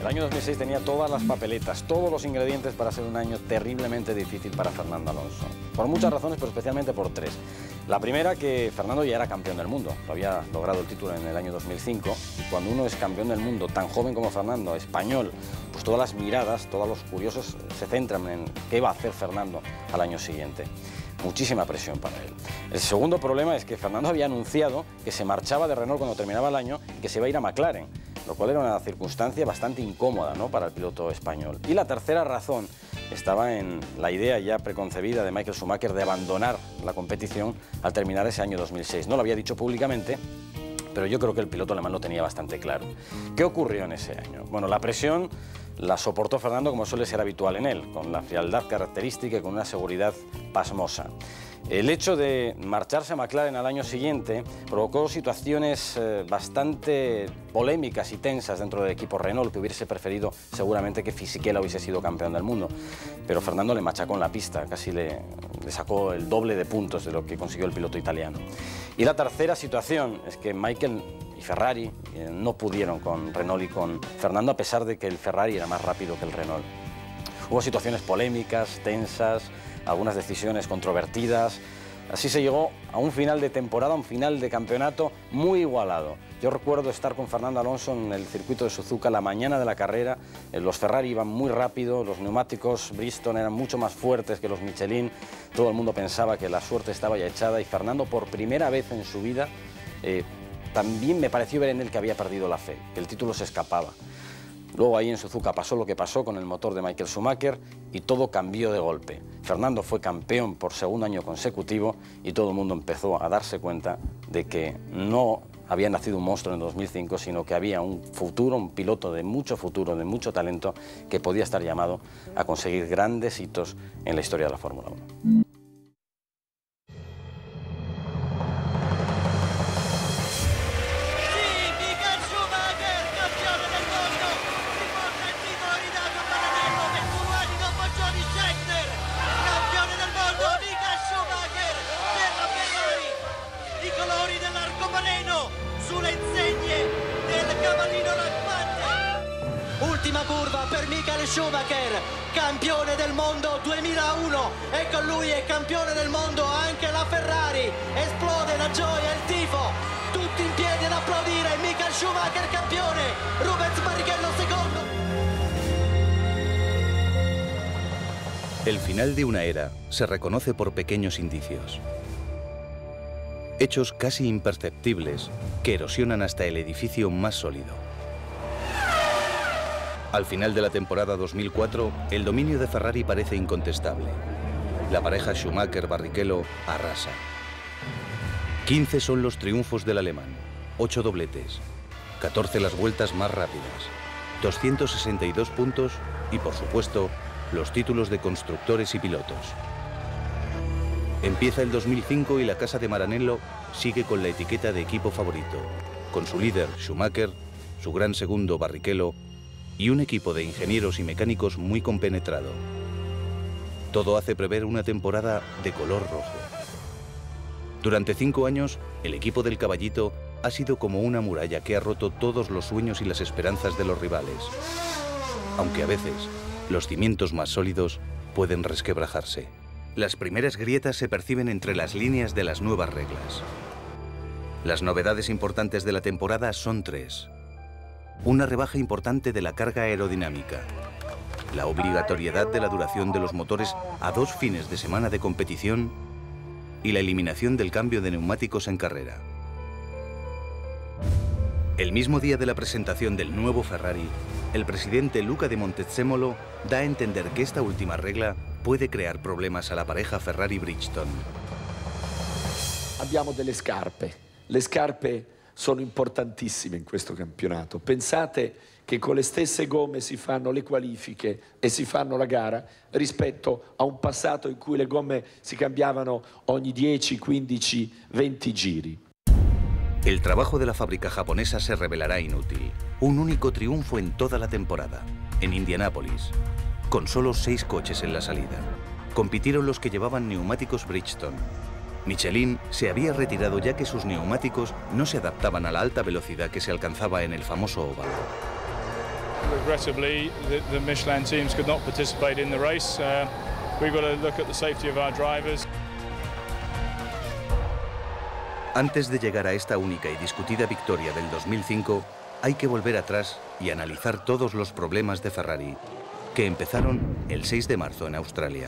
El año 2006 tenía todas las papeletas, todos los ingredientes para ser un año terriblemente difícil para Fernando Alonso. Por muchas razones, pero especialmente por tres. La primera, que Fernando ya era campeón del mundo, lo había logrado el título en el año 2005, y cuando uno es campeón del mundo, tan joven como Fernando, español, pues todas las miradas, todos los curiosos se centran en qué va a hacer Fernando al año siguiente. Muchísima presión para él. El segundo problema es que Fernando había anunciado que se marchaba de Renault cuando terminaba el año y que se iba a ir a McLaren, lo cual era una circunstancia bastante incómoda, ¿no?, para el piloto español. Y la tercera razón estaba en la idea ya preconcebida de Michael Schumacher de abandonar la competición al terminar ese año 2006. No lo había dicho públicamente, pero yo creo que el piloto alemán lo tenía bastante claro. ¿Qué ocurrió en ese año? Bueno, la presión la soportó Fernando como suele ser habitual en él, con la frialdad característica y con una seguridad pasmosa. El hecho de marcharse a McLaren al año siguiente provocó situaciones bastante polémicas y tensas dentro del equipo Renault, que hubiese preferido seguramente que Fisichella hubiese sido campeón del mundo. Pero Fernando le machacó en la pista, casi le sacó el doble de puntos de lo que consiguió el piloto italiano. Y la tercera situación es que Michael y Ferrari no pudieron con Renault y con Fernando, a pesar de que el Ferrari era más rápido que el Renault. Hubo situaciones polémicas, tensas, algunas decisiones controvertidas. Así se llegó a un final de temporada, un final de campeonato muy igualado. Yo recuerdo estar con Fernando Alonso en el circuito de Suzuka la mañana de la carrera. Los Ferrari iban muy rápido, los neumáticos Bridgestone eran mucho más fuertes que los Michelin. Todo el mundo pensaba que la suerte estaba ya echada y Fernando, por primera vez en su vida, también me pareció ver en él que había perdido la fe, que el título se escapaba. Luego ahí en Suzuka pasó lo que pasó con el motor de Michael Schumacher y todo cambió de golpe. Fernando fue campeón por segundo año consecutivo y todo el mundo empezó a darse cuenta de que no había nacido un monstruo en 2005, sino que había un futuro, un piloto de mucho futuro, de mucho talento, que podía estar llamado a conseguir grandes hitos en la historia de la Fórmula 1. Ultima curva per Michael Schumacher, campione del mondo 2001, e con lui è campione del mondo anche la Ferrari. Esplode la gioia, il tifo, tutti in piedi ad applaudire. Michael Schumacher campione, Rubens Barrichello secondo. El final de una era se reconoce por pequeños indicios. Hechos casi imperceptibles que erosionan hasta el edificio más sólido. Al final de la temporada 2004, el dominio de Ferrari parece incontestable. La pareja Schumacher-Barrichello arrasa. 15 son los triunfos del alemán, 8 dobletes, 14 las vueltas más rápidas, 262 puntos y, por supuesto, los títulos de constructores y pilotos. Empieza el 2005 y la casa de Maranello sigue con la etiqueta de equipo favorito, con su líder Schumacher, su gran segundo Barrichello y un equipo de ingenieros y mecánicos muy compenetrado. Todo hace prever una temporada de color rojo. Durante 5 años, el equipo del Caballito ha sido como una muralla que ha roto todos los sueños y las esperanzas de los rivales. Aunque a veces, los cimientos más sólidos pueden resquebrajarse. Las primeras grietas se perciben entre las líneas de las nuevas reglas. Las novedades importantes de la temporada son 3. Una rebaja importante de la carga aerodinámica, la obligatoriedad de la duración de los motores a 2 fines de semana de competición y la eliminación del cambio de neumáticos en carrera. El mismo día de la presentación del nuevo Ferrari, el presidente Luca de Montezemolo da a entender que esta última regla puede crear problemas a la pareja Ferrari-Bridgestone. Abbiamo delle scarpe. Le scarpe sono importantissime in questo campionato. Pensate che con le stesse gomme si fanno le qualifiche e si fanno la gara rispetto a un passato in cui le gomme si cambiavano ogni 10, 15, 20 giri. El trabajo de la fábrica japonesa se revelará inútil. Un único triunfo en toda la temporada, en Indianápolis, con solo 6 coches en la salida. Compitieron los que llevaban neumáticos Bridgestone. Michelin se había retirado ya que sus neumáticos no se adaptaban a la alta velocidad que se alcanzaba en el famoso óvalo. Regrettably, the Michelin teams could not participate in the race. We've got to look at the safety of our drivers. Antes de llegar a esta única y discutida victoria del 2005, hay que volver atrás y analizar todos los problemas de Ferrari, que empezaron el 6 de marzo en Australia.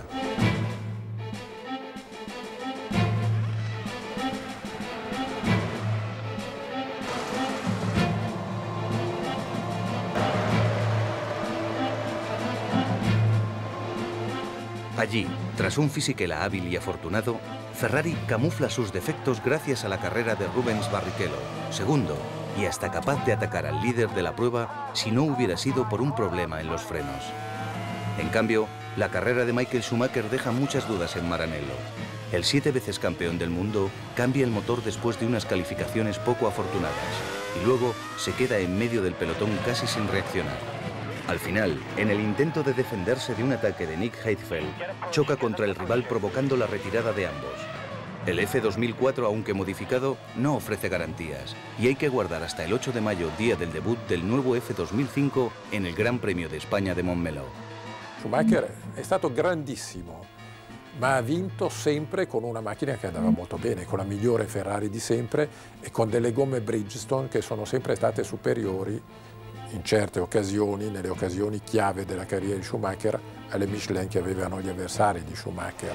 Allí, tras un Fisichella hábil y afortunado, Ferrari camufla sus defectos gracias a la carrera de Rubens Barrichello, segundo, y hasta capaz de atacar al líder de la prueba si no hubiera sido por un problema en los frenos. En cambio, la carrera de Michael Schumacher deja muchas dudas en Maranello. El 7 veces campeón del mundo cambia el motor después de unas calificaciones poco afortunadas y luego se queda en medio del pelotón casi sin reaccionar. Al final, en el intento de defenderse de un ataque de Nick Heidfeld, choca contra el rival provocando la retirada de ambos. El F2004, aunque modificado, no ofrece garantías y hay que guardar hasta el 8 de mayo, día del debut del nuevo F2005 en el Gran Premio de España de Montmeló. Schumacher è stato grandissimo, ma ha vinto sempre con una macchina che andava molto bene, con la migliore Ferrari di sempre e con delle gomme Bridgestone che sono sempre state superiori in certe occasioni, nelle occasioni chiave della carriera di Schumacher, alle Michelin che avevano gli avversari di Schumacher.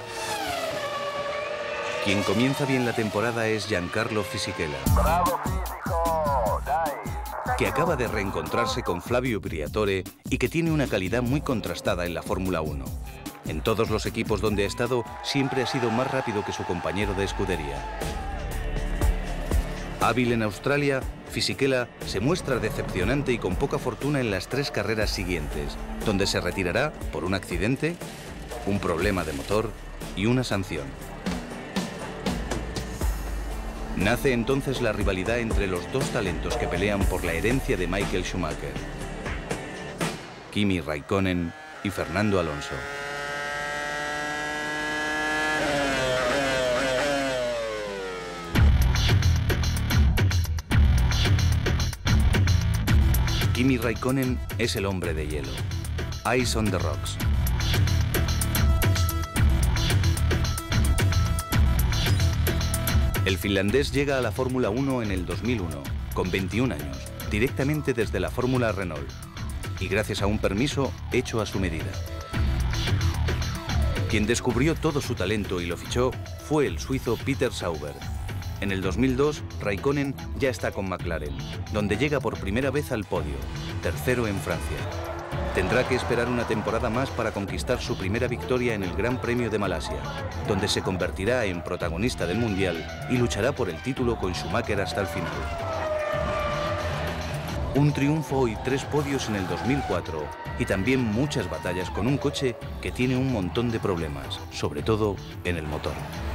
Quien comienza bien la temporada es Giancarlo Fisichella, que acaba de reencontrarse con Flavio Briatore y que tiene una calidad muy contrastada en la Fórmula 1. En todos los equipos donde ha estado, siempre ha sido más rápido que su compañero de escudería. Hábil en Australia, Fisichella se muestra decepcionante y con poca fortuna en las 3 carreras siguientes, donde se retirará por un accidente, un problema de motor y una sanción. Nace entonces la rivalidad entre los dos talentos que pelean por la herencia de Michael Schumacher, Kimi Raikkonen y Fernando Alonso. Kimi Raikkonen es el hombre de hielo. Ice on the rocks. El finlandés llega a la Fórmula 1 en el 2001, con 21 años, directamente desde la Fórmula Renault, y gracias a un permiso hecho a su medida. Quien descubrió todo su talento y lo fichó fue el suizo Peter Sauber. En el 2002, Raikkonen ya está con McLaren, donde llega por primera vez al podio, tercero en Francia. Tendrá que esperar una temporada más para conquistar su primera victoria en el Gran Premio de Malasia, donde se convertirá en protagonista del Mundial y luchará por el título con Schumacher hasta el final. Un triunfo y 3 podios en el 2004 y también muchas batallas con un coche que tiene un montón de problemas, sobre todo en el motor.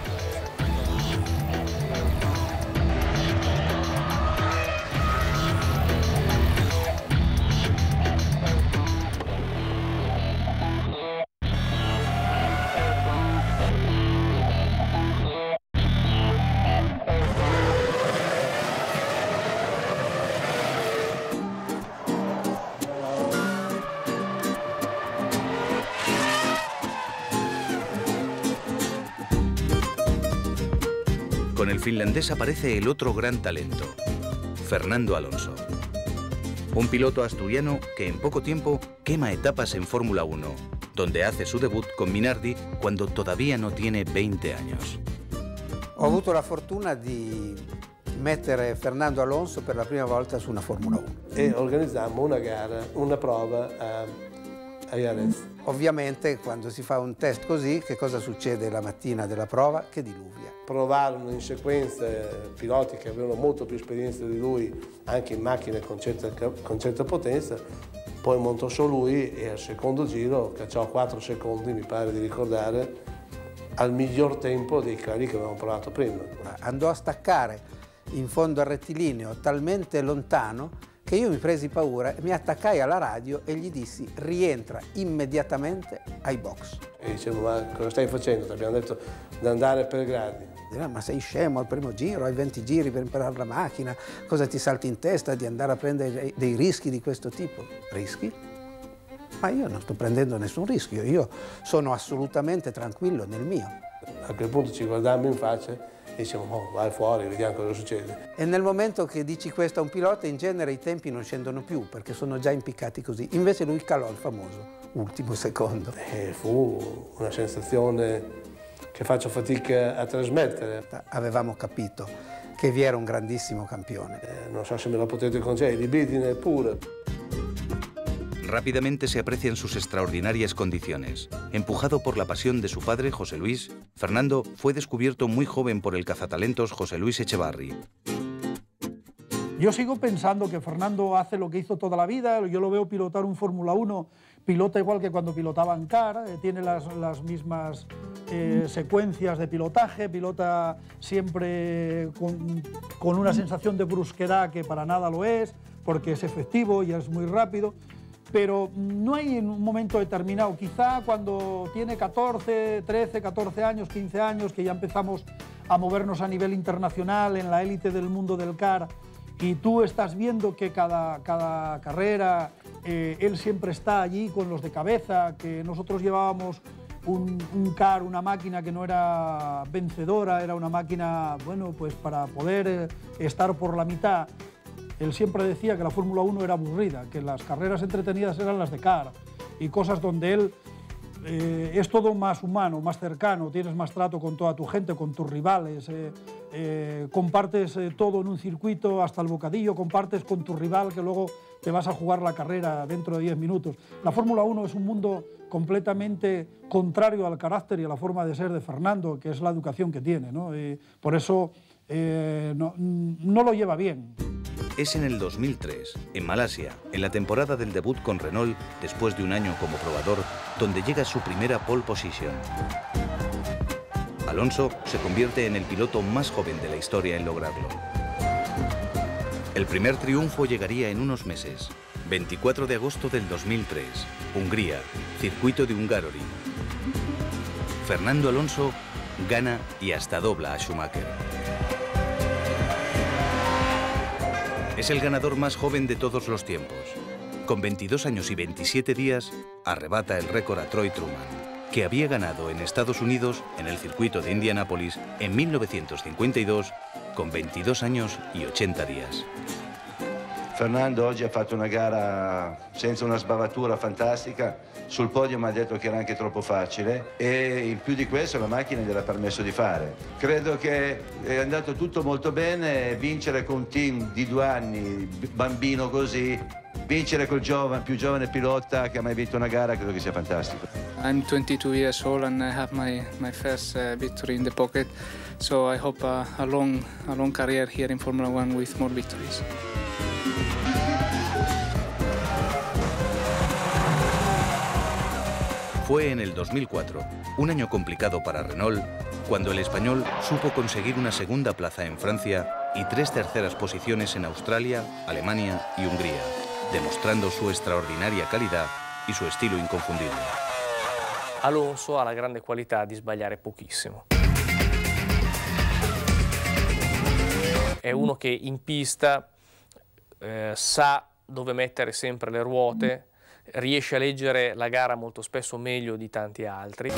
Con el finlandés aparece el otro gran talento, Fernando Alonso. Un piloto asturiano que en poco tiempo quema etapas en Fórmula 1, donde hace su debut con Minardi cuando todavía no tiene 20 años. Ho avuto la fortuna di mettere Fernando Alonso per la prima volta su una Formula 1. E organizzammo una gara, una prova a Jerez. Ovviamente quando si fa un test così, che cosa succede la mattina della prova? Che diluvia. Provarono in sequenze piloti che avevano molto più esperienza di lui, anche in macchine con certa potenza, poi montò su lui e al secondo giro cacciò 4 secondi, mi pare di ricordare, al miglior tempo dei quelli che avevamo provato prima. Andò a staccare in fondo al rettilineo talmente lontano che io mi presi paura e mi attaccai alla radio e gli dissi rientra immediatamente ai box. E dicevo, ma cosa stai facendo? Ti abbiamo detto di andare per gradi. Ma sei scemo al primo giro, hai 20 giri per imparare la macchina, cosa ti salti in testa di andare a prendere dei rischi di questo tipo? Rischi? Ma io non sto prendendo nessun rischio, io sono assolutamente tranquillo nel mio. A quel punto ci guardammo in faccia e diciamo, oh, vai fuori, vediamo cosa succede. E nel momento che dici questo a un pilota, in genere i tempi non scendono più, perché sono già impiccati così. Invece lui calò il famoso ultimo secondo. E fu una sensazione che faccio fatica a trasmettere. Avevamo capito che vi era un grandissimo campione. Non so se me lo potete concedere, di Bidine pure. Rápidamente se aprecian sus extraordinarias condiciones. Empujado por la pasión de su padre, José Luis, Fernando fue descubierto muy joven por el cazatalentos José Luis Echevarri. Yo sigo pensando que Fernando hace lo que hizo toda la vida, yo lo veo pilotar un Fórmula 1, pilota igual que cuando pilotaba en CAR, tiene las mismas secuencias de pilotaje, pilota siempre con una sensación de brusquedad que para nada lo es, porque es efectivo y es muy rápido. Pero no hay en un momento determinado, quizá cuando tiene 14, 13, 14 años, 15 años, que ya empezamos a movernos a nivel internacional en la élite del mundo del CAR, y tú estás viendo que cada carrera él siempre está allí con los de cabeza, que nosotros llevábamos un CAR, una máquina que no era vencedora, era una máquina, bueno, pues para poder estar por la mitad. Él siempre decía que la Fórmula 1 era aburrida, que las carreras entretenidas eran las de CAR, y cosas donde él es todo más humano, más cercano, tienes más trato con toda tu gente, con tus rivales, compartes todo en un circuito hasta el bocadillo, compartes con tu rival que luego te vas a jugar la carrera dentro de 10 minutos. La Fórmula 1 es un mundo completamente contrario al carácter y a la forma de ser de Fernando, que es la educación que tiene, ¿no? Y por eso no lo lleva bien. Es en el 2003, en Malasia, en la temporada del debut con Renault, después de un año como probador, donde llega su primera pole position. Alonso se convierte en el piloto más joven de la historia en lograrlo. El primer triunfo llegaría en unos meses, 24 de agosto del 2003, Hungría, circuito de Hungaroring. Fernando Alonso gana y hasta dobla a Schumacher. Es el ganador más joven de todos los tiempos. Con 22 años y 27 días, arrebata el récord a Troy Truman, que había ganado en Estados Unidos, en el circuito de Indianápolis, en 1952, con 22 años y 80 días. Fernando oggi ha fatto una gara senza una sbavatura fantastica, sul podio mi ha detto che era anche troppo facile e in più di questo la macchina gliel'ha permesso di fare. Credo che è andato tutto molto bene, vincere con un team di 2 anni, bambino così, vincere col più giovane pilota che ha mai vinto una gara, credo che sia fantastico. I'm 22 years old and I have my first victory in the pocket, so I hope a long career here in Formula 1 with more victories. Fue en el 2004, un año complicado para Renault, cuando el español supo conseguir una segunda plaza en Francia y 3 terceras posiciones en Australia, Alemania y Hungría, demostrando su extraordinaria calidad y su estilo inconfundible. Alonso ha la grande qualità di sbagliare pochissimo. È uno che in pista sa dove mettere sempre le ruote, riesce a leggere la gara molto spesso meglio di tanti altri.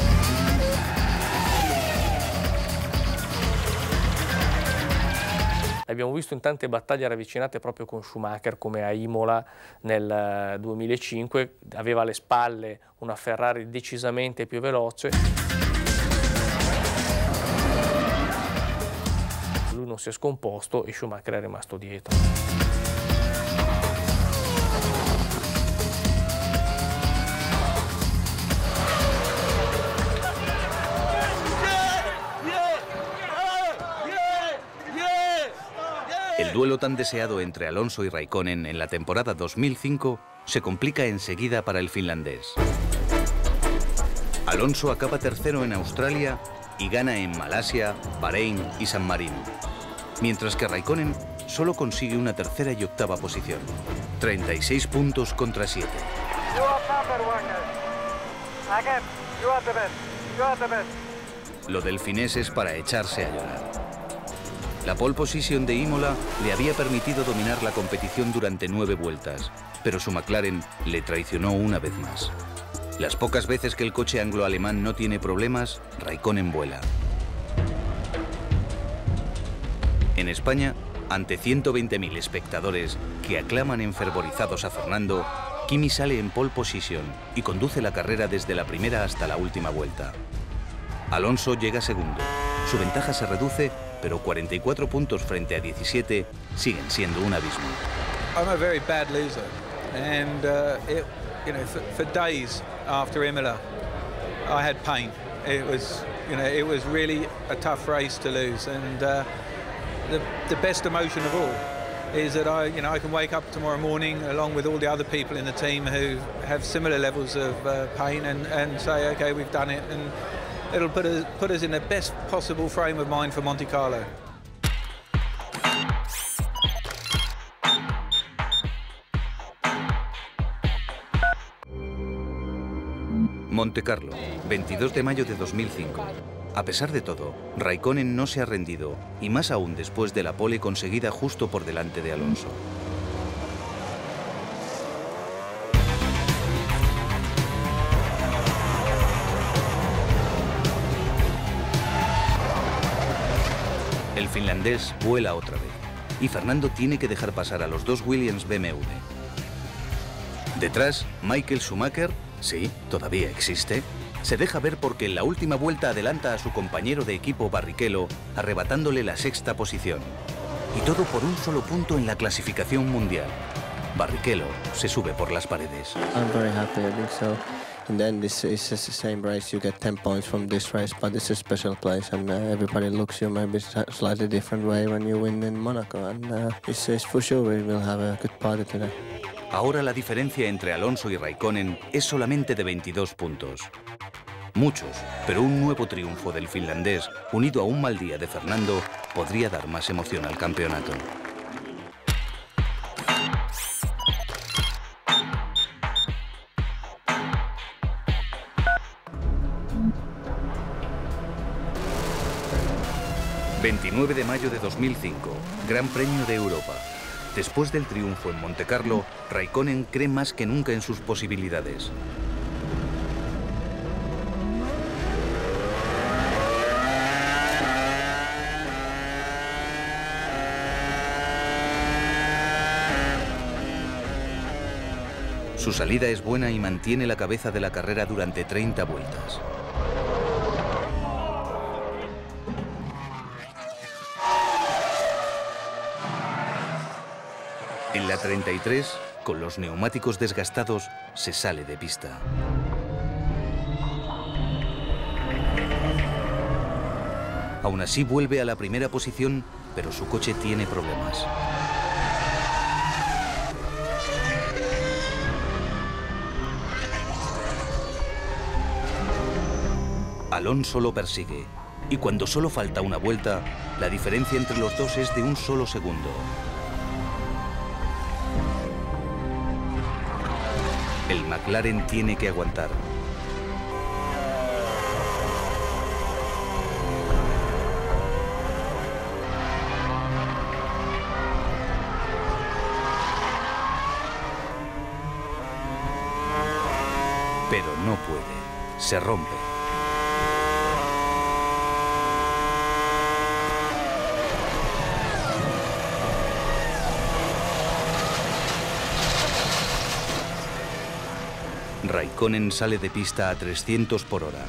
L'abbiamo visto in tante battaglie ravvicinate proprio con Schumacher, come a Imola nel 2005, aveva alle spalle una Ferrari decisamente più veloce. Lui non si è scomposto e Schumacher è rimasto dietro. El duelo tan deseado entre Alonso y Raikkonen en la temporada 2005 se complica enseguida para el finlandés. Alonso acaba tercero en Australia y gana en Malasia, Bahrein y San Marino, mientras que Raikkonen solo consigue una tercera y octava posición, 36 puntos contra 7. Lo del finés es para echarse a llorar. La pole position de Imola le había permitido dominar la competición durante 9 vueltas, pero su McLaren le traicionó una vez más. Las pocas veces que el coche anglo-alemán no tiene problemas, Raikkonen vuela. En España, ante 120.000 espectadores que aclaman enfervorizados a Fernando, Kimi sale en pole position y conduce la carrera desde la primera hasta la última vuelta. Alonso llega segundo. Su ventaja se reduce, pero 44 puntos frente a 17 siguen siendo un abismo. I'm a very bad loser, and for days after Imola, I had pain. It was really a tough race to lose, and the best emotion of all is that I can wake up tomorrow morning along with all the other people in the team who have similar levels of pain and say, okay, we've done it, and it'll put us in the best possible frame of mind for Monte Carlo. Monte Carlo, 22 de mayo de 2005. A pesar de todo, Raikkonen no se ha rendido, y más aún después de la pole conseguida justo por delante de Alonso. El finlandés vuela otra vez, y Fernando tiene que dejar pasar a los dos Williams BMW. Detrás, Michael Schumacher, sí, todavía existe, se deja ver porque en la última vuelta adelanta a su compañero de equipo Barrichello, arrebatándole la 6ª posición. Y todo por un solo punto en la clasificación mundial. Barrichello se sube por las paredes. I'm very happy, I think so. In the end, this is the same race. You get 10 points from this race, but it's a special place, and everybody looks you maybe a slightly different way when you win in Monaco. And it's for sure we will have a good party today. Ahora la diferencia entre Alonso y Raikkonen es solamente de 22 puntos. Muchos, pero un nuevo triunfo del finlandés, unido a un mal día de Fernando, podría dar más emoción al campeonato. ...29 de mayo de 2005, Gran Premio de Europa. Después del triunfo en Monte Carlo, Raikkonen cree más que nunca en sus posibilidades. Su salida es buena y mantiene la cabeza de la carrera durante 30 vueltas. En la 33, con los neumáticos desgastados, se sale de pista. Aún así vuelve a la primera posición, pero su coche tiene problemas. Alonso lo persigue, y cuando solo falta una vuelta, la diferencia entre los dos es de un solo segundo. El McLaren tiene que aguantar. Pero no puede. Se rompe. Raikkonen sale de pista a 300 por hora.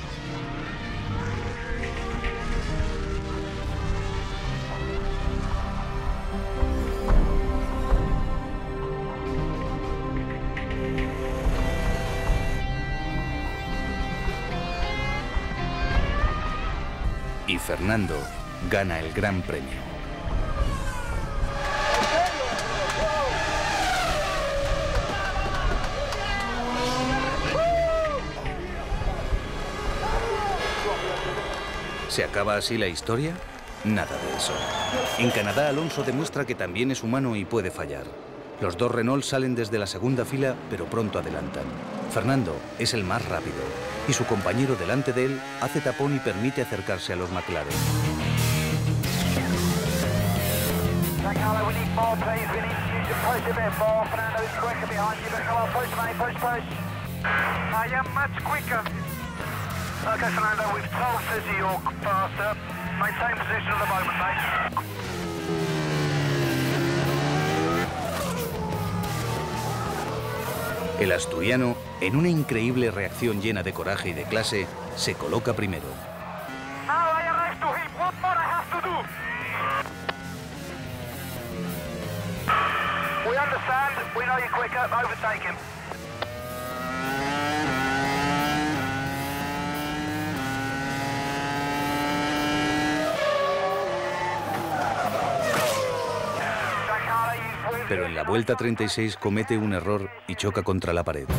Y Fernando gana el Gran Premio. ¿Se acaba así la historia? Nada de eso. En Canadá, Alonso demuestra que también es humano y puede fallar. Los dos Renault salen desde la segunda fila, pero pronto adelantan. Fernando es el más rápido y su compañero delante de él hace tapón y permite acercarse a los McLaren. Okay, Fernando, we've told City you're faster. Maintain position at the moment, mate. El asturiano, en una increíble reacción llena de coraje y de clase, se coloca primero. Now I arrive to him. What more I have to do? We understand. We know you're quicker. Overtake him. Pero en la vuelta 36 comete un error y choca contra la pared.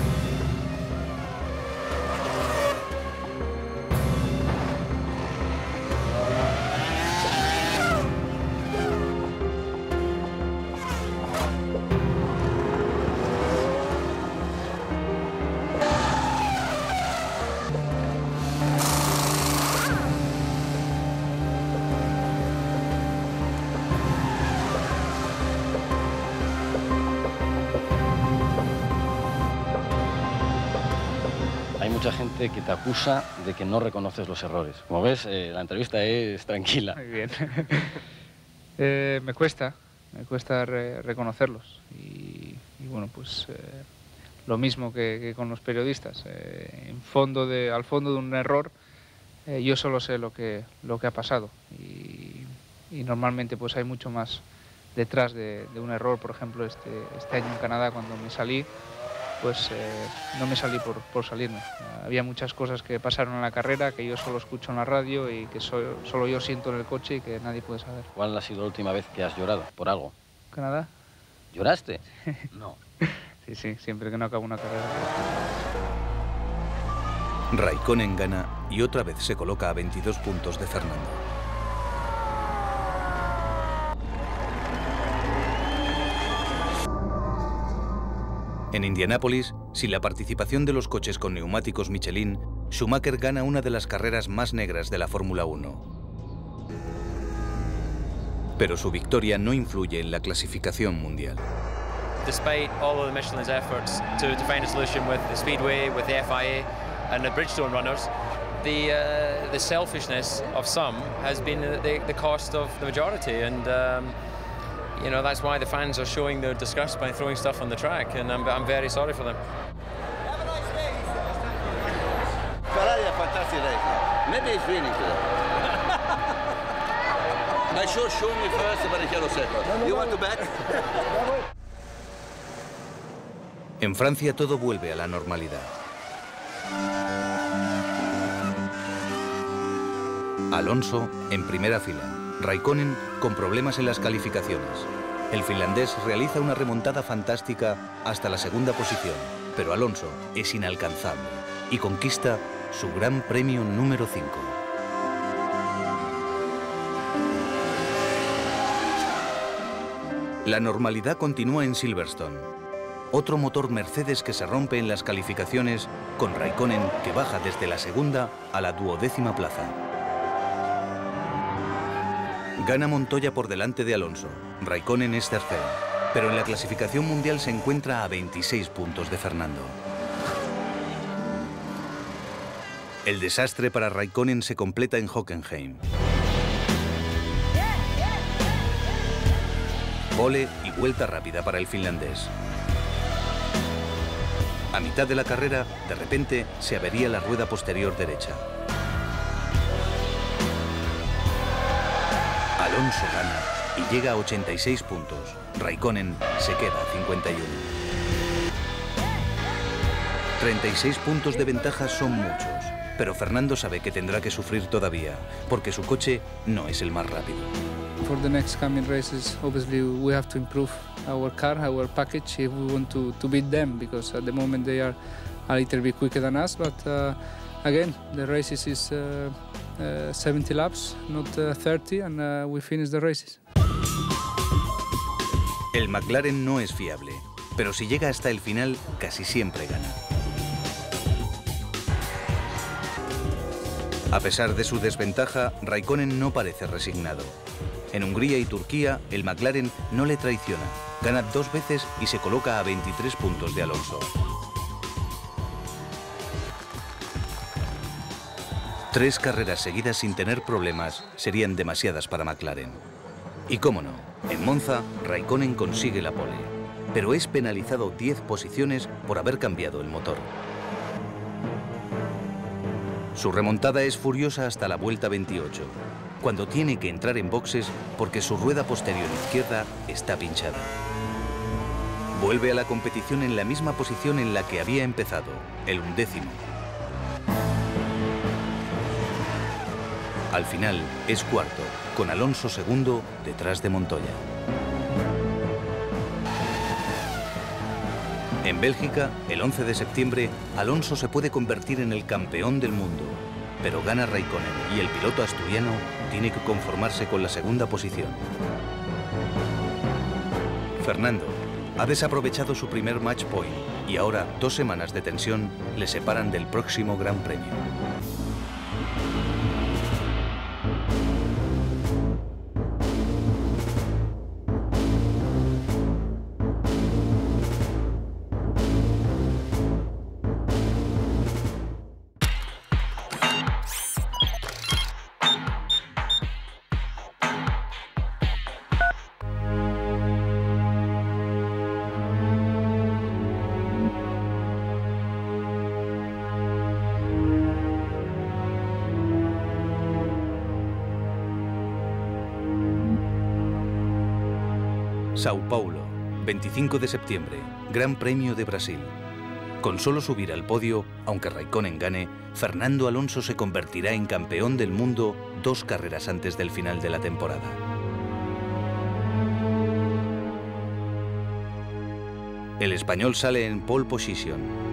Hay mucha gente que te acusa de que no reconoces los errores. Como ves, la entrevista es tranquila. Muy bien. Me cuesta reconocerlos. Y bueno, pues lo mismo que con los periodistas. Al fondo de un error, yo solo sé lo que ha pasado. Y normalmente pues hay mucho más detrás de un error. Por ejemplo, este año en Canadá, cuando me salí, pues no me salí por salirme. Había muchas cosas que pasaron en la carrera que yo solo escucho en la radio y que solo yo siento en el coche y que nadie puede saber. ¿Cuál ha sido la última vez que has llorado por algo? ¿Canadá? ¿Lloraste? No. Sí, siempre que no acabo una carrera. Raikkonen gana y otra vez se coloca a 22 puntos de Fernando. En Indianápolis, sin la participación de los coches con neumáticos Michelin, Schumacher gana una de las carreras más negras de la Fórmula 1. Pero su victoria no influye en la clasificación mundial. Despite all of the Michelin's efforts to find a solution with the Speedway, with the FIA and the Bridgestone runners, the selfishness of some has been the cost of the majority, and you know, that's why the fans are showing their disgust by throwing stuff on the track, and I'm very sorry for them. Ferrari a fantastic race. Maybe it's winning today. I should show me first, Barrichello second. You want to bet? En Francia todo vuelve a la normalidad. Alonso en primera fila. Raikkonen con problemas en las calificaciones. El finlandés realiza una remontada fantástica hasta la segunda posición, pero Alonso es inalcanzable y conquista su Gran Premio número 5. La normalidad continúa en Silverstone. Otro motor Mercedes que se rompe en las calificaciones, con Raikkonen que baja desde la segunda a la 12ª plaza. Gana Montoya por delante de Alonso. Raikkonen es tercero, pero en la clasificación mundial se encuentra a 26 puntos de Fernando. El desastre para Raikkonen se completa en Hockenheim. Pole y vuelta rápida para el finlandés. A mitad de la carrera, de repente, se avería la rueda posterior derecha. Alonso gana y llega a 86 puntos. Raikkonen se queda a 51. 36 puntos de ventaja son muchos, pero Fernando sabe que tendrá que sufrir todavía, porque su coche no es el más rápido. For the next coming races, obviously we have to improve our car, our package, if we want to beat them, because at the moment they are a little bit quicker than us, but again, the races is 70 laps, not 30, and we finish the races. El McLaren no es fiable, pero si llega hasta el final, casi siempre gana. A pesar de su desventaja, Raikkonen no parece resignado. En Hungría y Turquía, el McLaren no le traiciona. Gana 2 veces y se coloca a 23 puntos de Alonso. 3 carreras seguidas sin tener problemas serían demasiadas para McLaren. Y cómo no, en Monza, Raikkonen consigue la pole, pero es penalizado 10 posiciones por haber cambiado el motor. Su remontada es furiosa hasta la vuelta 28, cuando tiene que entrar en boxes porque su rueda posterior izquierda está pinchada. Vuelve a la competición en la misma posición en la que había empezado, el 11º. Al final es cuarto, con Alonso segundo detrás de Montoya. En Bélgica, el 11 de septiembre, Alonso se puede convertir en el campeón del mundo, pero gana Raikkonen y el piloto asturiano tiene que conformarse con la segunda posición. Fernando ha desaprovechado su primer match point y ahora 2 semanas de tensión le separan del próximo Gran Premio. Sao Paulo, 25 de septiembre, Gran Premio de Brasil. Con solo subir al podio, aunque Raikkonen gane, Fernando Alonso se convertirá en campeón del mundo 2 carreras antes del final de la temporada. El español sale en pole position.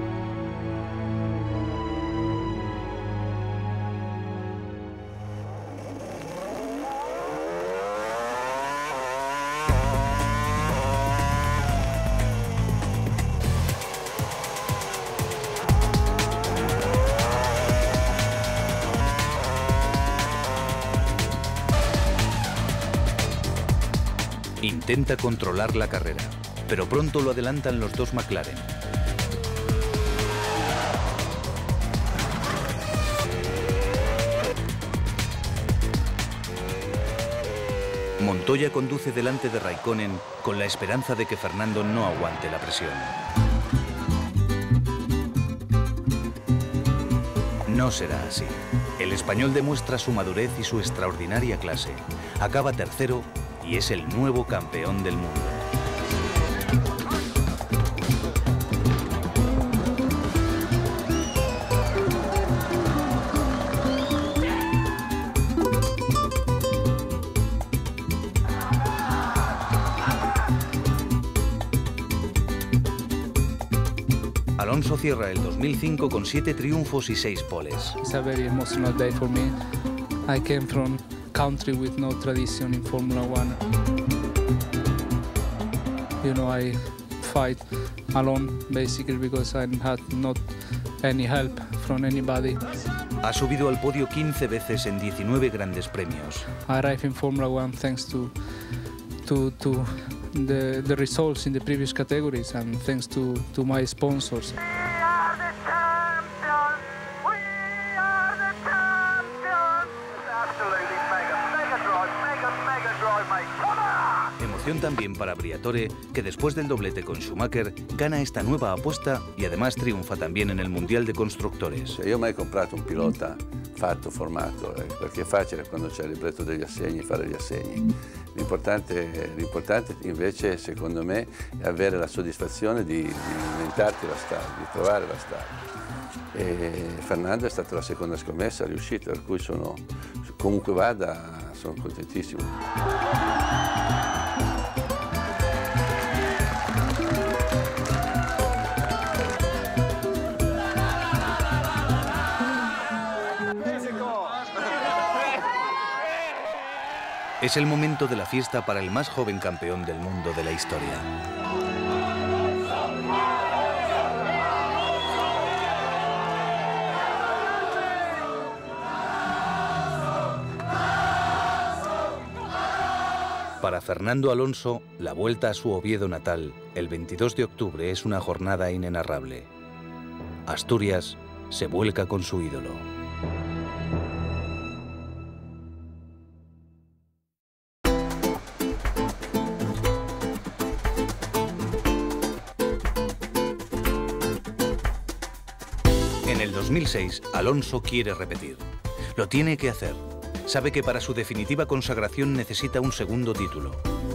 Intenta controlar la carrera, pero pronto lo adelantan los 2 McLaren. Montoya conduce delante de Raikkonen con la esperanza de que Fernando no aguante la presión. No será así. El español demuestra su madurez y su extraordinaria clase. Acaba tercero y es el nuevo campeón del mundo. Alonso cierra el 2005 con 7 triunfos y 6 poles. It's a very emotional day for me. I came from country with no tradition in Formula One. You know, I fight alone basically because I had not any help from anybody. Ha subido al podio 15 veces en 19 grandes premios. I arrived in Formula One thanks to the results in the previous categories and thanks to my sponsors. Emoción también para Briatore, que después del doblete con Schumacher gana esta nuova apuesta y además triunfa también en el Mundial de Constructores. Io ho mai comprato un pilota fatto, formato, perché è facile quando c'è il libretto degli assegni fare gli assegni. L'importante invece, secondo me, è avere la soddisfazione di inventarti la strada, di trovare la strada. E Fernando è stata la seconda scommessa riuscita, per cui comunque vada, sono contentissimo. Es el momento de la fiesta para el más joven campeón del mundo de la historia. Para Fernando Alonso, la vuelta a su Oviedo natal, el 22 de octubre, es una jornada inenarrable. Asturias se vuelca con su ídolo. En el 2006, Alonso quiere repetir. Lo tiene que hacer. Sabe que para su definitiva consagración necesita un segundo título.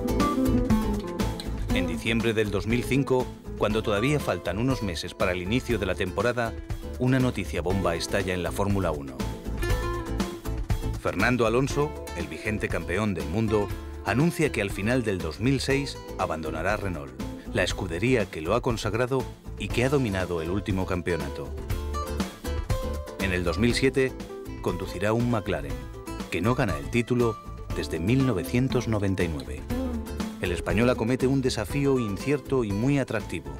En diciembre del 2005, cuando todavía faltan unos meses para el inicio de la temporada, una noticia bomba estalla en la Fórmula 1. Fernando Alonso, el vigente campeón del mundo, anuncia que al final del 2006 abandonará Renault, la escudería que lo ha consagrado y que ha dominado el último campeonato. En el 2007 conducirá un McLaren, que no gana el título desde 1999. El español acomete un desafío incierto y muy atractivo.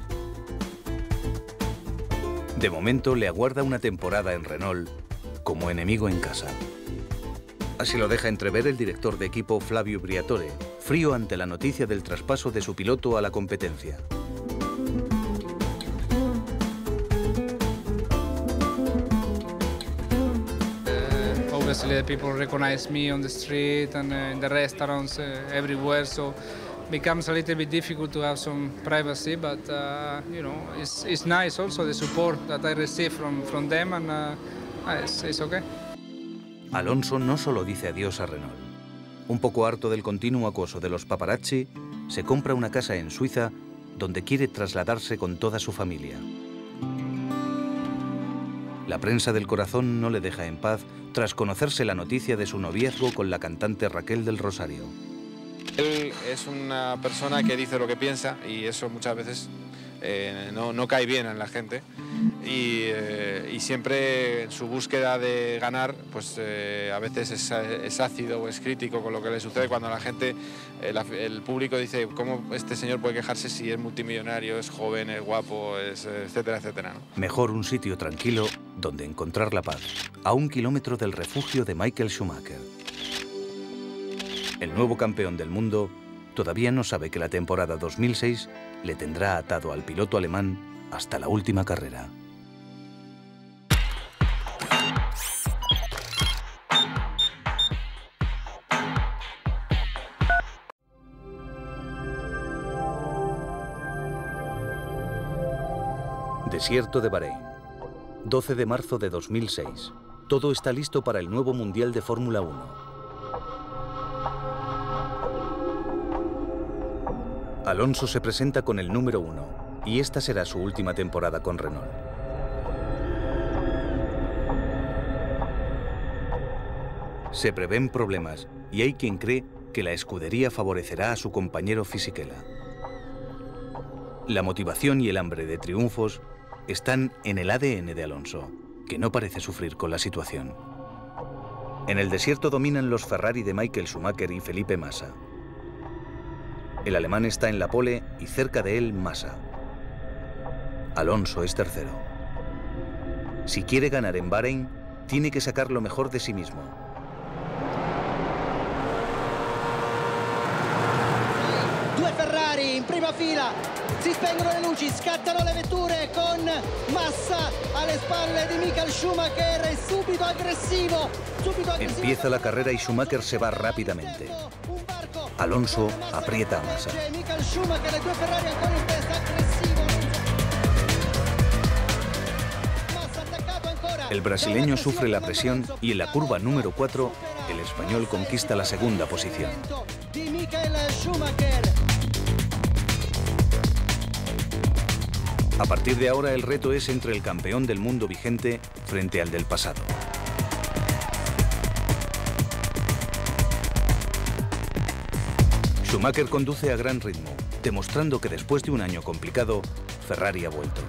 De momento le aguarda una temporada en Renault como enemigo en casa. Así lo deja entrever el director de equipo Flavio Briatore, frío ante la noticia del traspaso de su piloto a la competencia. Obviously, the people recognize me on the street and in the restaurants, everywhere. So, becomes a little bit difficult to have some privacy. But you know, it's nice also the support that I receive from them, and it's okay. Alonso no solo dice adiós a Renault. Un poco harto del continuo acoso de los paparazzi, se compra una casa en Suiza donde quiere trasladarse con toda su familia. La prensa del corazón no le deja en paz tras conocerse la noticia de su noviazgo con la cantante Raquel del Rosario. Él es una persona que dice lo que piensa y eso muchas veces no cae bien en la gente y siempre en su búsqueda de ganar pues a veces es ácido o es crítico con lo que le sucede cuando la gente, el público dice cómo este señor puede quejarse si es multimillonario, es joven, es guapo, etcétera, etcétera, ¿no? Mejor un sitio tranquilo donde encontrar la paz, a 1 kilómetro del refugio de Michael Schumacher. El nuevo campeón del mundo todavía no sabe que la temporada 2006 le tendrá atado al piloto alemán hasta la última carrera. Desierto de Bahrein, 12 de marzo de 2006. Todo está listo para el nuevo Mundial de Fórmula 1. Alonso se presenta con el número 1 y esta será su última temporada con Renault. Se prevén problemas y hay quien cree que la escudería favorecerá a su compañero Fisichella. La motivación y el hambre de triunfos están en el ADN de Alonso, que no parece sufrir con la situación. En el desierto dominan los Ferrari de Michael Schumacher y Felipe Massa. El alemán está en la pole y cerca de él Massa. Alonso es tercero. Si quiere ganar en Bahrein, tiene que sacar lo mejor de sí mismo. Due Ferrari in prima fila, si spengono le luci, scattano le vetture con Massa alle spalle di Michael Schumacher, è subito agresivo. Empieza la carrera y Schumacher se va rápidamente. Alonso aprieta a Massa. El brasileño sufre la presión y en la curva número 4, el español conquista la segunda posición. A partir de ahora el reto es entre el campeón del mundo vigente frente al del pasado. Schumacher conduce a gran ritmo, demostrando que después de un año complicado, Ferrari ha vuelto.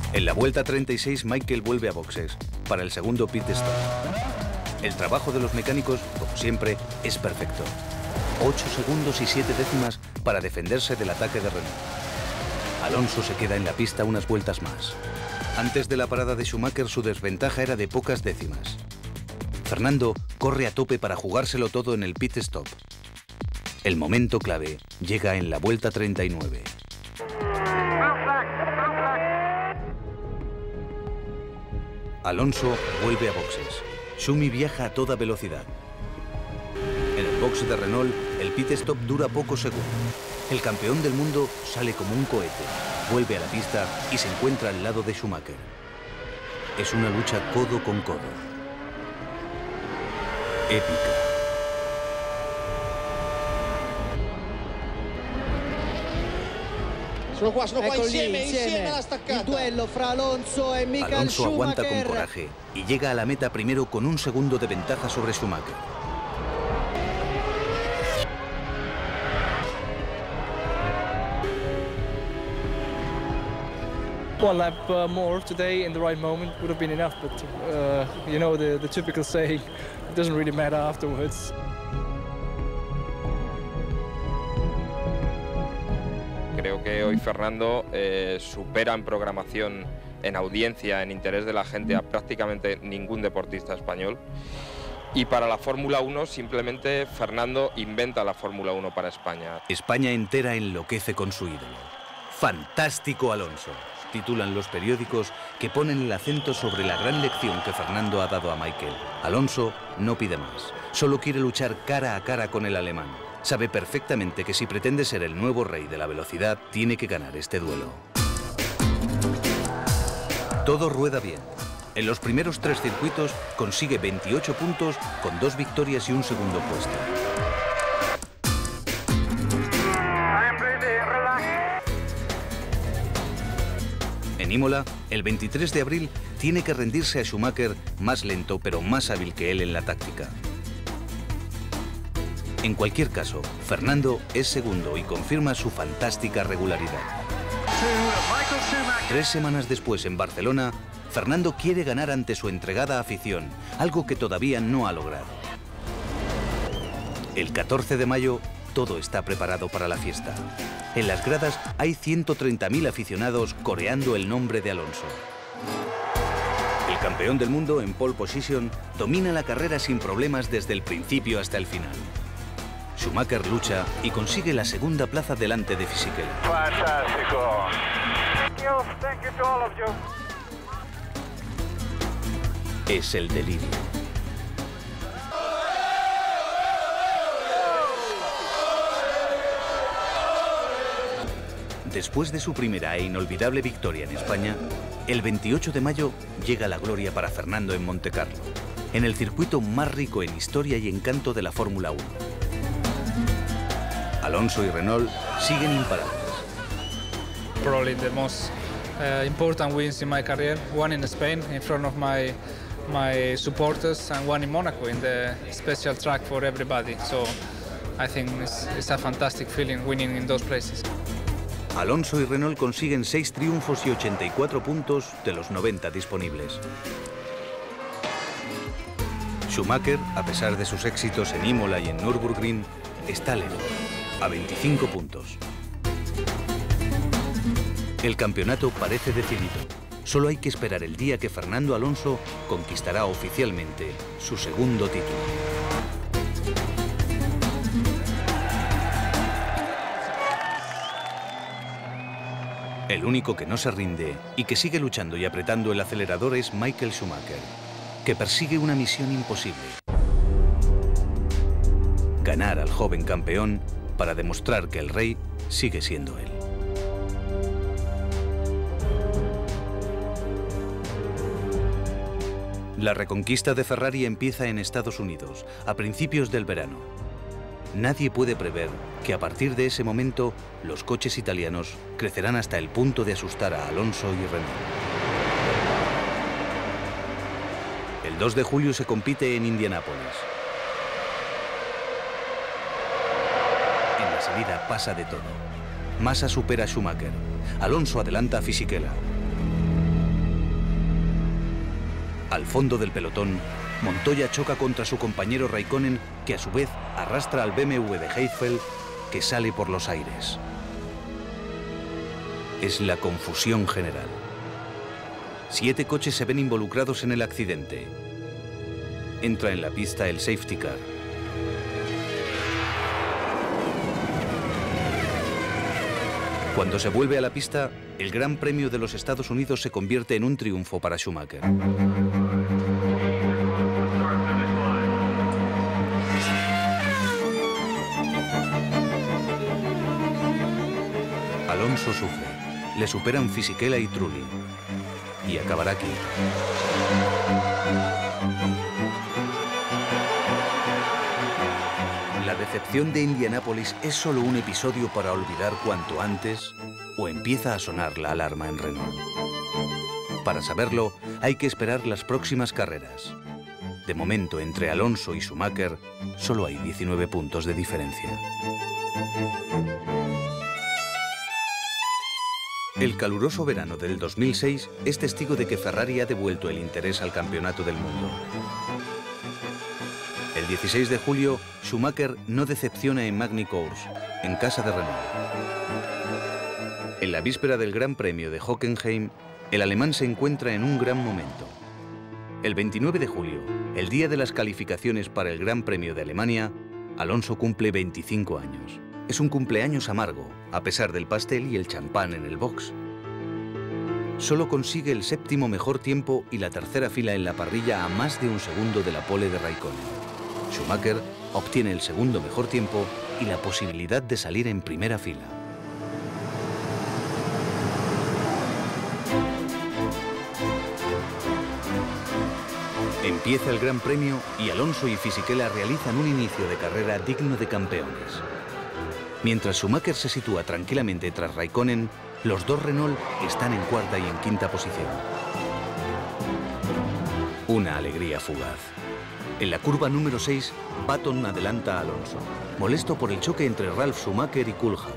En la vuelta 36, Michael vuelve a boxes para el segundo pit stop. El trabajo de los mecánicos, como siempre, es perfecto. 8 segundos y 7 décimas para defenderse del ataque de Renault. Alonso se queda en la pista unas vueltas más. Antes de la parada de Schumacher, su desventaja era de pocas décimas. Fernando corre a tope para jugárselo todo en el pit stop. El momento clave llega en la vuelta 39. Alonso vuelve a boxes. Schumi viaja a toda velocidad. En el box de Renault, el pit stop dura pocos segundos. El campeón del mundo sale como un cohete, vuelve a la pista y se encuentra al lado de Schumacher. Es una lucha codo con codo. Épica. Sono qua insieme alla staccata. Il duello fra Alonso e Michael Alonso aguanta con Schumacher. coraje y llega a la meta primero con un segundo de ventaja sobre Schumacher. One lap more today in the right moment would have been enough, but you know the typical saying, it doesn't really matter afterwards. Creo que hoy Fernando supera en programación, en audiencia, en interés de la gente a prácticamente ningún deportista español. Y para la Fórmula 1 simplemente Fernando inventa la Fórmula 1 para España. España entera enloquece con su ídolo. ¡Fantástico Alonso!, titulan los periódicos que ponen el acento sobre la gran lección que Fernando ha dado a Michael. Alonso no pide más, solo quiere luchar cara a cara con el alemán. Sabe perfectamente que si pretende ser el nuevo rey de la velocidad, tiene que ganar este duelo. Todo rueda bien. En los primeros 3 circuitos consigue 28 puntos con 2 victorias y un segundo puesto. En Imola, el 23 de abril, tiene que rendirse a Schumacher, más lento pero más hábil que él en la táctica. En cualquier caso, Fernando es segundo y confirma su fantástica regularidad. 3 semanas después, en Barcelona, Fernando quiere ganar ante su entregada afición, algo que todavía no ha logrado. El 14 de mayo, todo está preparado para la fiesta. En las gradas hay 130.000 aficionados coreando el nombre de Alonso. El campeón del mundo en pole position domina la carrera sin problemas desde el principio hasta el final. Schumacher lucha y consigue la segunda plaza delante de Fisichella. Fantástico. Thank you to all of you. Es el delirio. Después de su primera e inolvidable victoria en España, el 28 de mayo llega la gloria para Fernando en Montecarlo, en el circuito más rico en historia y encanto de la Fórmula 1. Alonso y Renault siguen imparables. Probably the most important wins in my career. One in Spain in front of my supporters, and one in Monaco in the special track for everybody. So I think it's a fantastic feeling winning in those places. Alonso y Renault consiguen 6 triunfos y 84 puntos de los 90 disponibles. Schumacher, a pesar de sus éxitos en Imola y en Nürburgring, está lejos, a 25 puntos. El campeonato parece decidido. Solo hay que esperar el día que Fernando Alonso conquistará oficialmente su segundo título. El único que no se rinde y que sigue luchando y apretando el acelerador es Michael Schumacher, que persigue una misión imposible: ganar al joven campeón para demostrar que el rey sigue siendo él. La reconquista de Ferrari empieza en Estados Unidos, a principios del verano. Nadie puede prever que a partir de ese momento los coches italianos crecerán hasta el punto de asustar a Alonso y Renault. El 2 de julio se compite en Indianápolis. En la salida pasa de todo. Massa supera a Schumacher. Alonso adelanta a Fisichella. Al fondo del pelotón, Montoya choca contra su compañero Raikkonen, que a su vez arrastra al BMW de Heidfeld, que sale por los aires. Es la confusión general. 7 coches se ven involucrados en el accidente. Entra en la pista el safety car. Cuando se vuelve a la pista, el Gran Premio de los Estados Unidos se convierte en un triunfo para Schumacher. Alonso sufre. Le superan Fisichella y Trulli. Y acabará aquí. ¿La decepción de Indianápolis es solo un episodio para olvidar cuanto antes o empieza a sonar la alarma en Renault? Para saberlo, hay que esperar las próximas carreras. De momento, entre Alonso y Schumacher, solo hay 19 puntos de diferencia. El caluroso verano del 2006 es testigo de que Ferrari ha devuelto el interés al campeonato del mundo. El 16 de julio, Schumacher no decepciona en Magny-Cours, en casa de Renault. En la víspera del Gran Premio de Hockenheim, el alemán se encuentra en un gran momento. El 29 de julio, el día de las calificaciones para el Gran Premio de Alemania, Alonso cumple 25 años. Es un cumpleaños amargo, a pesar del pastel y el champán en el box. Solo consigue el 7º mejor tiempo y la tercera fila en la parrilla a más de un segundo de la pole de Raikkonen. Schumacher obtiene el 2º mejor tiempo y la posibilidad de salir en primera fila. Empieza el Gran Premio y Alonso y Fisichella realizan un inicio de carrera digno de campeones. Mientras Schumacher se sitúa tranquilamente tras Raikkonen, los dos Renault están en cuarta y en quinta posición. Una alegría fugaz. En la curva número 6, Button adelanta a Alonso, molesto por el choque entre Ralf Schumacher y Coulthard.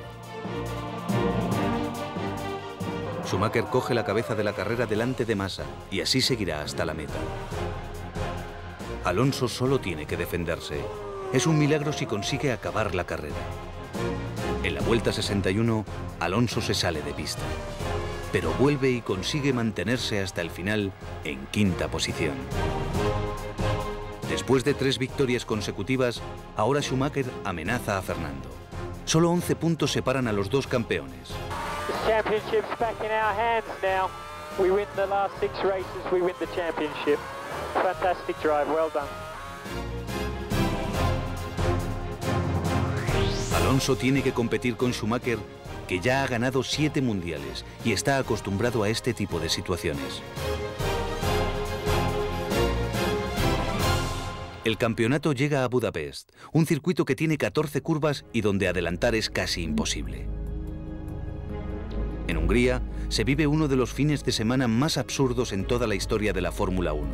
Schumacher coge la cabeza de la carrera delante de Massa y así seguirá hasta la meta. Alonso solo tiene que defenderse. Es un milagro si consigue acabar la carrera. En la vuelta 61, Alonso se sale de pista, pero vuelve y consigue mantenerse hasta el final en quinta posición. Después de 3 victorias consecutivas, ahora Schumacher amenaza a Fernando. Solo 11 puntos separan a los dos campeones. The championship's back in our hands now. We win the last 6 races, we win the championship. Fantastic drive, well done. Alonso tiene que competir con Schumacher, que ya ha ganado 7 mundiales y está acostumbrado a este tipo de situaciones. El campeonato llega a Budapest, un circuito que tiene 14 curvas y donde adelantar es casi imposible. En Hungría se vive uno de los fines de semana más absurdos en toda la historia de la Fórmula 1.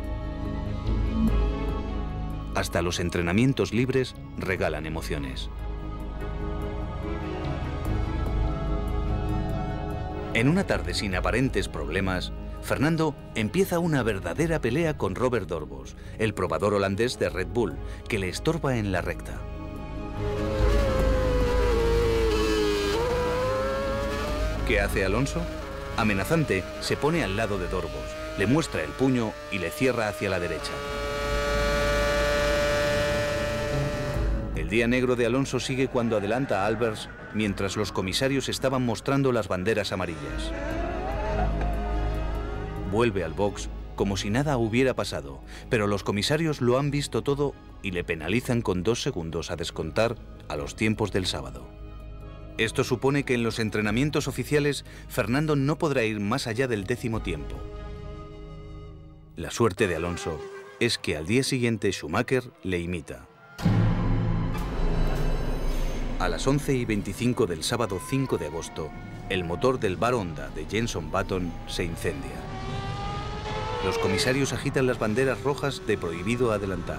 Hasta los entrenamientos libres regalan emociones. En una tarde sin aparentes problemas, Fernando empieza una verdadera pelea con Robert Doornbos, el probador holandés de Red Bull, que le estorba en la recta. ¿Qué hace Alonso? Amenazante, se pone al lado de Doornbos, le muestra el puño y le cierra hacia la derecha. El día negro de Alonso sigue cuando adelanta a Albers, mientras los comisarios estaban mostrando las banderas amarillas. Vuelve al box como si nada hubiera pasado, pero los comisarios lo han visto todo y le penalizan con 2 segundos a descontar a los tiempos del sábado. Esto supone que en los entrenamientos oficiales Fernando no podrá ir más allá del 10º tiempo. La suerte de Alonso es que al día siguiente Schumacher le imita. A las 11:25 del sábado 5 de agosto, el motor del Bar Honda de Jenson Button se incendia. Los comisarios agitan las banderas rojas de prohibido adelantar.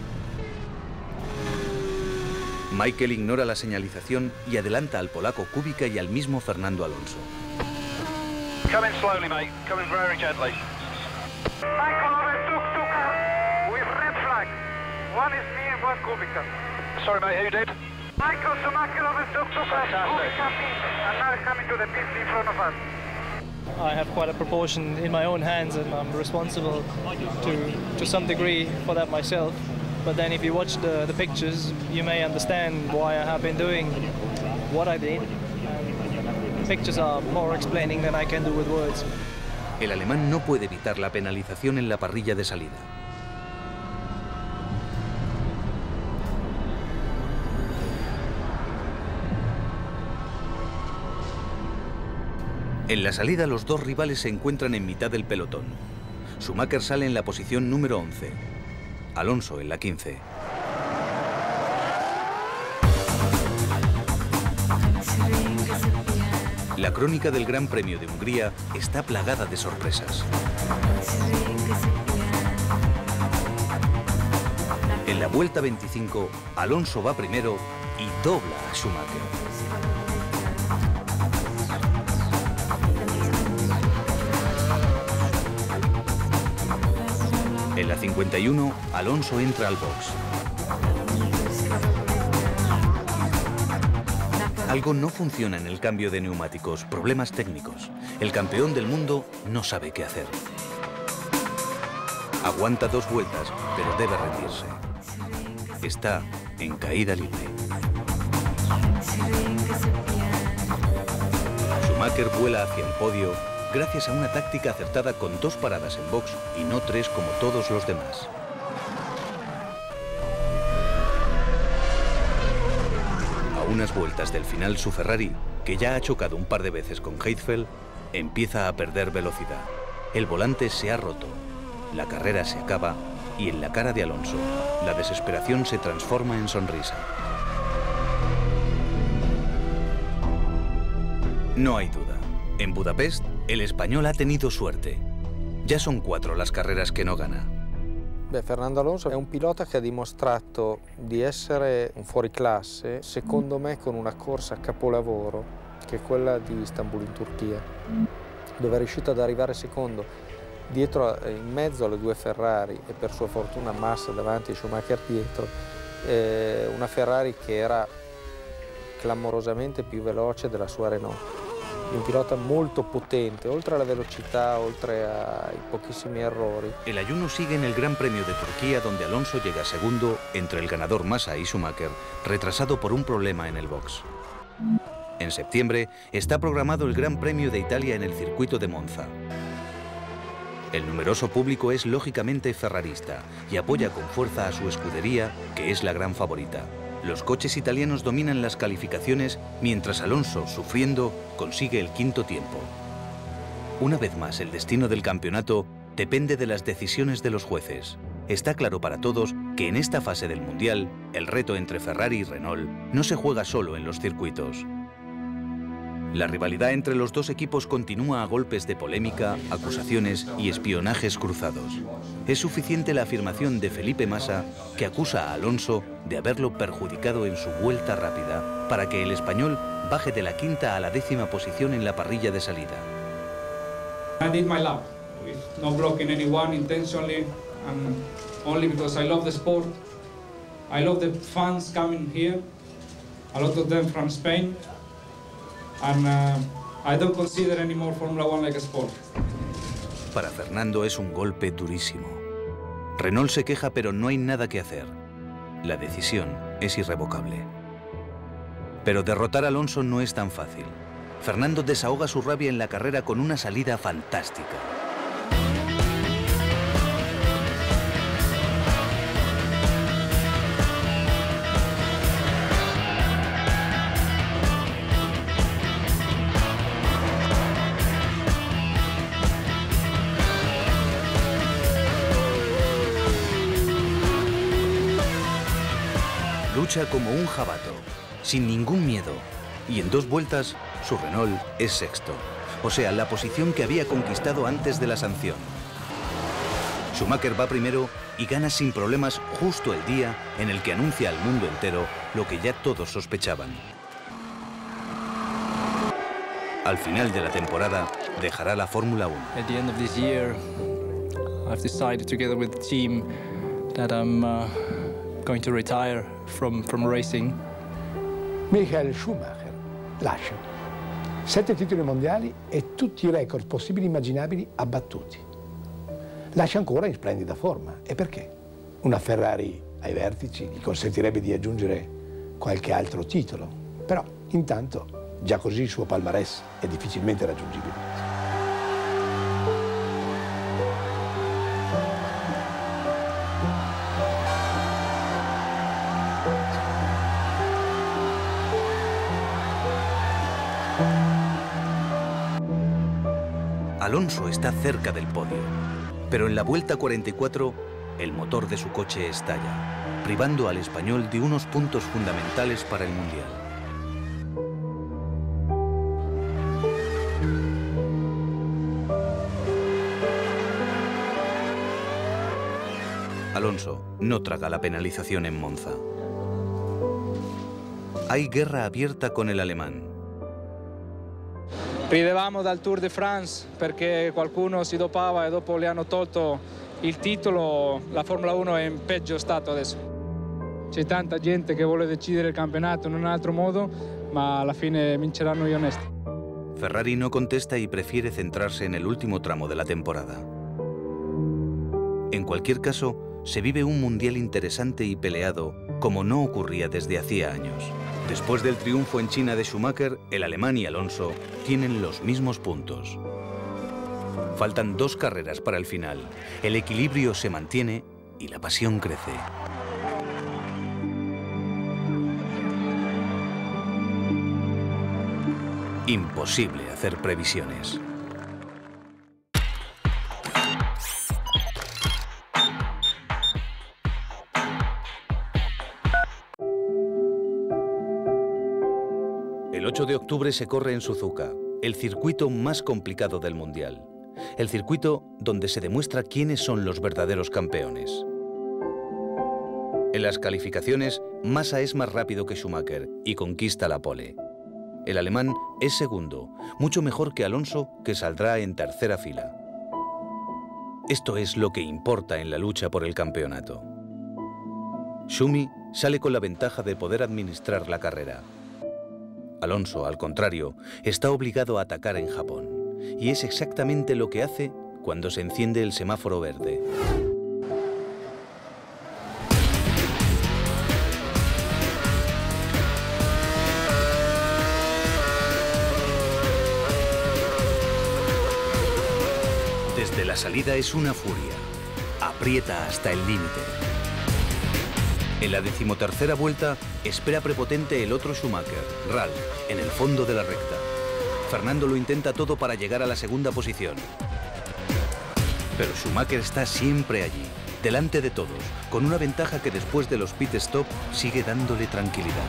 Michael ignora la señalización y adelanta al polaco Kubica y al mismo Fernando Alonso. Come in slowly, mate. Come in very gently. Michael, one, Kubica. Sorry, mate, who did? Michael Schumacher over Dr. Kubica and now coming to the pit in front of us. I have quite a proportion in my own hands and I'm responsible to some degree for that myself. But then if you watch the pictures, you may understand why I have been doing what I did. The pictures are more explaining than I can do with words. El alemán no puede evitar la penalización en la parrilla de salida. En la salida los dos rivales se encuentran en mitad del pelotón. Schumacher sale en la posición número 11, Alonso en la 15. La crónica del Gran Premio de Hungría está plagada de sorpresas. En la vuelta 25, Alonso va primero y dobla a Schumacher. En la 51, Alonso entra al box. Algo no funciona en el cambio de neumáticos, problemas técnicos. El campeón del mundo no sabe qué hacer. Aguanta 2 vueltas, pero debe rendirse. Está en caída libre. Schumacher vuela hacia el podio gracias a una táctica acertada con 2 paradas en box y no 3 como todos los demás. A unas vueltas del final, su Ferrari, que ya ha chocado un par de veces con Heidfeld, empieza a perder velocidad. El volante se ha roto, la carrera se acaba y en la cara de Alonso, la desesperación se transforma en sonrisa. No hay duda. En Budapest, el español ha tenido suerte. Ya son 4 las carreras che non gana. Fernando Alonso è un pilota che ha dimostrato di essere un fuoriclasse, secondo me con una corsa a capolavoro, che è quella di Istanbul in Turchia, dove è riuscito ad arrivare secondo, dietro, in mezzo alle 2 Ferrari e per sua fortuna Massa davanti e Schumacher dietro, una Ferrari che era clamorosamente più veloce della sua Renault. Un pilota molto potente, oltre alla velocità, oltre ai pochissimi errori. El ayuno sigue en el Gran Premio de Turquía, donde Alonso llega segundo entre el ganador Massa y Schumacher, retrasado por un problema en el box. En septiembre está programado el Gran Premio de Italia en el circuito de Monza. El numeroso público es lógicamente ferrarista y apoya con fuerza a su escudería, que es la gran favorita. Los coches italianos dominan las calificaciones, mientras Alonso, sufriendo, consigue el 5º tiempo. Una vez más, el destino del campeonato depende de las decisiones de los jueces. Está claro para todos que en esta fase del Mundial, el reto entre Ferrari y Renault no se juega solo en los circuitos. La rivalidad entre los dos equipos continúa a golpes de polémica, acusaciones y espionajes cruzados. Es suficiente la afirmación de Felipe Massa, que acusa a Alonso de haberlo perjudicado en su vuelta rápida, para que el español baje de la 5ª a la 10ª posición en la parrilla de salida. I did my lap, with no blocking anyone intentionally, and only because I love the sport. I love the fans coming here, a lot of them from Spain. And I don't consider anymore Formula One like a sport. Para Fernando es un golpe durísimo. Renault se queja, pero no hay nada que hacer. La decisión es irrevocable. Pero derrotar a Alonso no es tan fácil. Fernando desahoga su rabia en la carrera con una salida fantástica. Lucha como un jabato, sin ningún miedo, y en 2 vueltas su Renault es 6º, o sea, la posición que había conquistado antes de la sanción. Schumacher va primero y gana sin problemas justo el día en el que anuncia al mundo entero lo que ya todos sospechaban. Al final de la temporada dejará la Fórmula 1. At the end of this year, I've decided together with the team that I'm going to retire from racing. Michael Schumacher lascia 7 titoli mondiali e tutti i record possibili e immaginabili abbattuti. Lascia ancora in splendida forma. E perché? Una Ferrari ai vertici gli consentirebbe di aggiungere qualche altro titolo, però intanto già così il suo palmarès è difficilmente raggiungibile. Alonso está cerca del podio, pero en la vuelta 44 el motor de su coche estalla, privando al español de unos puntos fundamentales para el Mundial. Alonso no traga la penalización en Monza. Hay guerra abierta con el alemán. Ridevamo dal Tour de France perché qualcuno si dopava e dopo le hanno tolto il titolo. La Formula 1 è in peggio stato adesso. C'è tanta gente che vuole decidere il campionato in un altro modo, ma alla fine vinceranno gli onesti. Ferrari no contesta y prefiere centrarse en el último tramo de la temporada. En cualquier caso, se vive un mundial interesante y peleado como no ocurría desde hacía años. Después del triunfo en China de Schumacher, el alemán y Alonso tienen los mismos puntos. Faltan 2 carreras para el final. El equilibrio se mantiene y la pasión crece. Imposible hacer previsiones. El 8 de octubre se corre en Suzuka, el circuito más complicado del Mundial. El circuito donde se demuestra quiénes son los verdaderos campeones. En las calificaciones, Massa es más rápido que Schumacher y conquista la pole. El alemán es segundo, mucho mejor que Alonso, que saldrá en tercera fila. Esto es lo que importa en la lucha por el campeonato. Schumi sale con la ventaja de poder administrar la carrera. Alonso, al contrario, está obligado a atacar en Japón. Y es exactamente lo que hace cuando se enciende el semáforo verde. Desde la salida es una furia. Aprieta hasta el límite. En la 13ª vuelta, espera prepotente el otro Schumacher, Ralf, en el fondo de la recta. Fernando lo intenta todo para llegar a la segunda posición. Pero Schumacher está siempre allí, delante de todos, con una ventaja que después de los pit stop sigue dándole tranquilidad.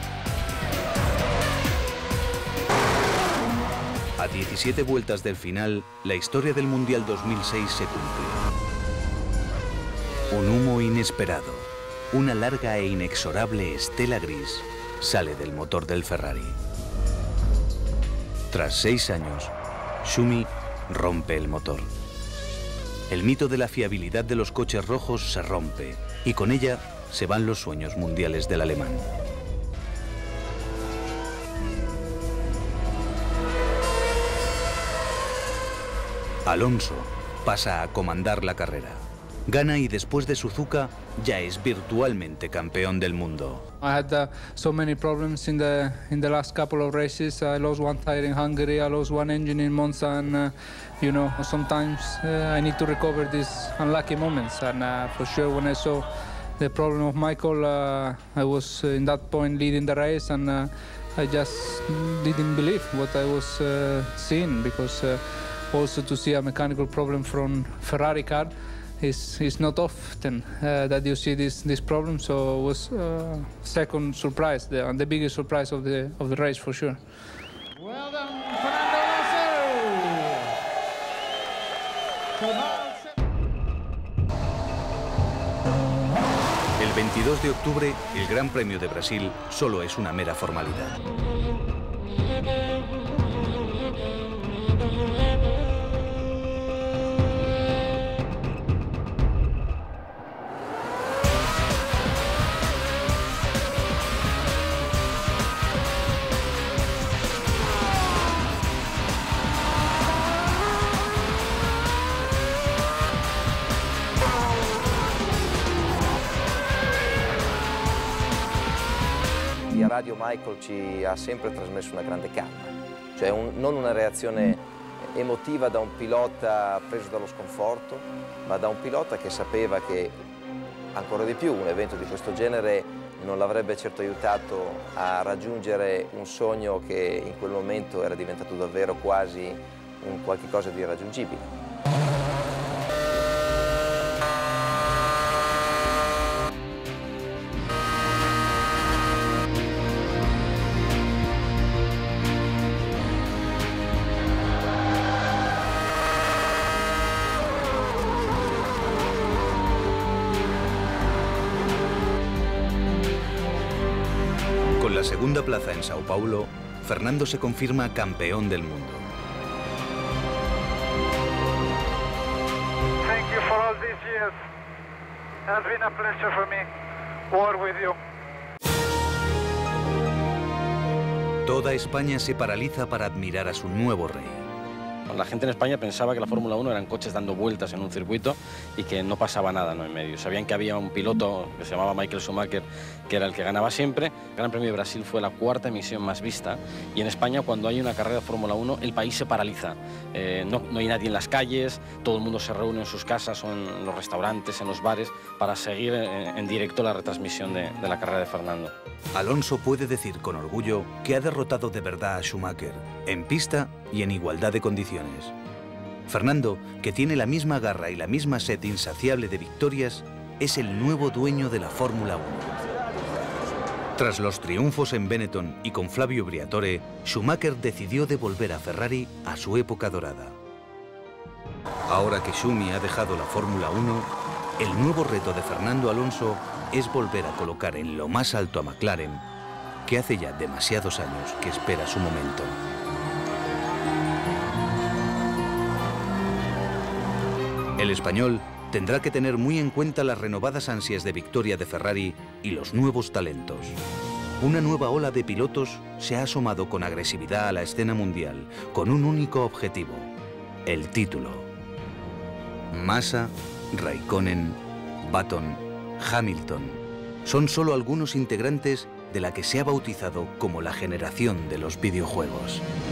A 17 vueltas del final, la historia del Mundial 2006 se cumple. Un humo inesperado, una larga e inexorable estela gris, sale del motor del Ferrari. Tras 6 años, Schumi rompe el motor. El mito de la fiabilidad de los coches rojos se rompe y con ella se van los sueños mundiales del alemán. Alonso pasa a comandar la carrera. Gana y después de Suzuka ya es virtualmente campeón del mundo. I had so many problems in the last couple of races. I lost one tire in Hungary, I lost one engine in Monza, and you know, sometimes I need to recover these unlucky moments. And for sure, when I saw the problem of Michael, I was in that point leading the race, and I just didn't believe what I was seeing, because also to see a mechanical problem from Ferrari car. It's not often that you see this problem, so it was second surprise, the biggest surprise of the race for sure. Well done, Fernando Alonso. El 22 de octubre, el Gran Premio de Brasil solo es una mera formalidad. radio Michael ci ha sempre trasmesso una grande calma, cioè non una reazione emotiva da un pilota preso dallo sconforto, ma da un pilota che sapeva che, ancora di più, un evento di questo genere non l'avrebbe certo aiutato a raggiungere un sogno che in quel momento era diventato davvero quasi un qualche cosa di irraggiungibile. Con la segunda plaza en Sao Paulo, Fernando se confirma campeón del mundo. Thank you for all these years. It has been a pleasure for me to work with you. Toda España se paraliza para admirar a su nuevo rey. La gente en España pensaba que la Fórmula 1 eran coches dando vueltas en un circuito y que no pasaba nada, ¿no?, en medio. Sabían que había un piloto que se llamaba Michael Schumacher, que era el que ganaba siempre. El Gran Premio de Brasil fue la cuarta emisión más vista y en España, cuando hay una carrera de Fórmula 1, el país se paraliza. No hay nadie en las calles, todo el mundo se reúne en sus casas o en los restaurantes, en los bares, para seguir en directo la retransmisión de la carrera de Fernando. Alonso puede decir con orgullo que ha derrotado de verdad a Schumacher, en pista y en igualdad de condiciones. Fernando, que tiene la misma garra y la misma sed insaciable de victorias, es el nuevo dueño de la Fórmula 1. Tras los triunfos en Benetton y con Flavio Briatore, Schumacher decidió devolver a Ferrari a su época dorada. Ahora que Schumi ha dejado la Fórmula 1, el nuevo reto de Fernando Alonso es volver a colocar en lo más alto a McLaren, que hace ya demasiados años que espera su momento. El español tendrá que tener muy en cuenta las renovadas ansias de victoria de Ferrari y los nuevos talentos. Una nueva ola de pilotos se ha asomado con agresividad a la escena mundial, con un único objetivo: el título. Massa, Raikkonen, Button, Hamilton son solo algunos integrantes de la que se ha bautizado como la generación de los videojuegos.